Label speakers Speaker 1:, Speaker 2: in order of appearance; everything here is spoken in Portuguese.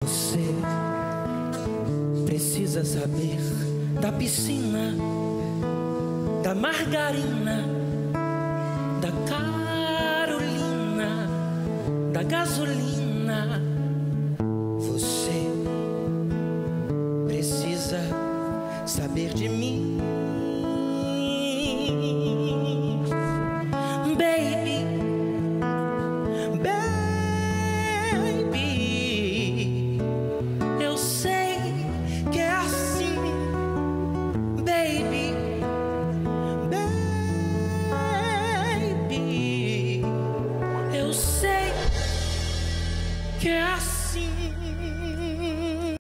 Speaker 1: Você precisa saber da piscina, da margarina, da Carolina, da gasolina. Você precisa saber de mim, baby, baby. Eu sei que é assim, baby.